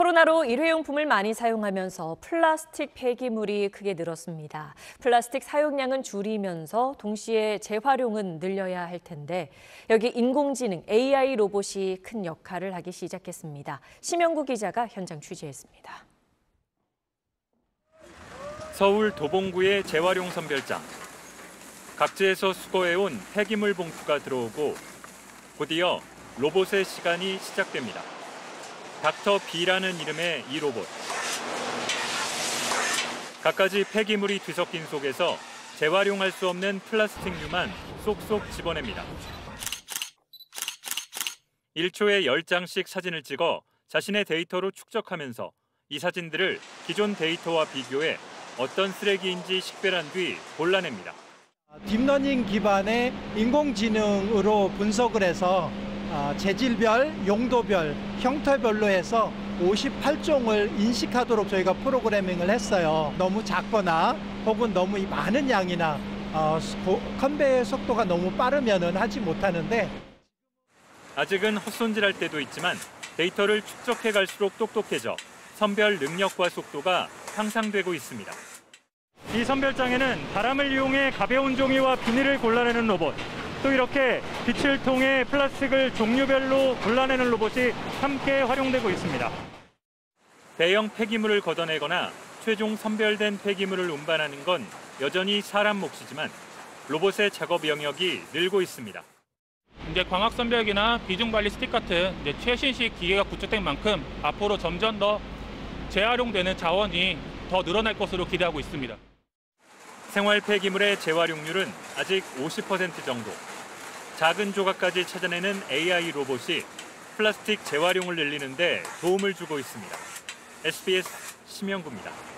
코로나로 일회용품을 많이 사용하면서 플라스틱 폐기물이 크게 늘었습니다. 플라스틱 사용량은 줄이면서 동시에 재활용은 늘려야 할 텐데 여기 인공지능 AI 로봇이 큰 역할을 하기 시작했습니다. 심영구 기자가 현장 취재했습니다. 서울 도봉구의 재활용 선별장. 각지에서 수거해온 폐기물 봉투가 들어오고 곧이어 로봇의 시간이 시작됩니다. 닥터 B라는 이름의 이 로봇. 갖가지 폐기물이 뒤섞인 속에서 재활용할 수 없는 플라스틱류만 쏙쏙 집어냅니다. 1초에 10장씩 사진을 찍어 자신의 데이터로 축적하면서 이 사진들을 기존 데이터와 비교해 어떤 쓰레기인지 식별한 뒤 골라냅니다. 딥러닝 기반의 인공지능으로 분석을 해서 재질별, 용도별, 형태별로 해서 58종을 인식하도록 저희가 프로그래밍을 했어요. 너무 작거나 혹은 너무 많은 양이나 컨베이어 속도가 너무 빠르면 하지 못하는데 아직은 헛손질할 때도 있지만 데이터를 축적해 갈수록 똑똑해져 선별 능력과 속도가 향상되고 있습니다. 이 선별장에는 바람을 이용해 가벼운 종이와 비닐을 골라내는 로봇, 또 이렇게 빛을 통해 플라스틱을 종류별로 골라내는 로봇이 함께 활용되고 있습니다. 대형 폐기물을 걷어내거나 최종 선별된 폐기물을 운반하는 건 여전히 사람 몫이지만 로봇의 작업 영역이 늘고 있습니다. 이제 광학 선별기나 비중 발리스틱 같은 최신식 기계가 구축된 만큼 앞으로 점점 더 재활용되는 자원이 더 늘어날 것으로 기대하고 있습니다. 생활 폐기물의 재활용률은 아직 50% 정도. 작은 조각까지 찾아내는 AI 로봇이 플라스틱 재활용을 늘리는 데 도움을 주고 있습니다. SBS 심영구입니다.